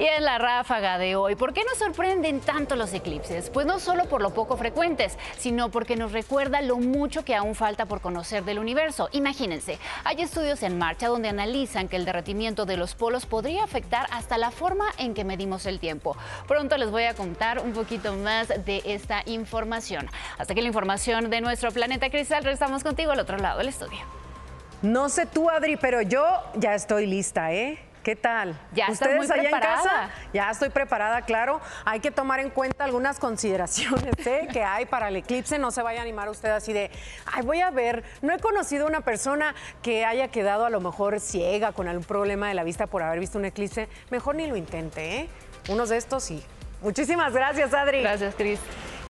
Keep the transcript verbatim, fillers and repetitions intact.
Y en la ráfaga de hoy, ¿por qué nos sorprenden tanto los eclipses? Pues no solo por lo poco frecuentes, sino porque nos recuerda lo mucho que aún falta por conocer del universo. Imagínense, hay estudios en marcha donde analizan que el derretimiento de los polos podría afectar hasta la forma en que medimos el tiempo. Pronto les voy a contar un poquito más de esta información. Hasta aquí la información de nuestro planeta cristal. Regresamos contigo al otro lado del estudio. No sé tú, Adri, pero yo ya estoy lista, ¿eh? ¿Qué tal? Ya estás muy ¿Ustedes allá preparada? en casa? Ya estoy preparada, claro. Hay que tomar en cuenta algunas consideraciones ¿eh? que hay para el eclipse. No se vaya a animar usted así de, ay, voy a ver. No he conocido una persona que haya quedado a lo mejor ciega con algún problema de la vista por haber visto un eclipse. Mejor ni lo intente, ¿eh? Unos de estos sí. Muchísimas gracias, Adri. Gracias, Cris.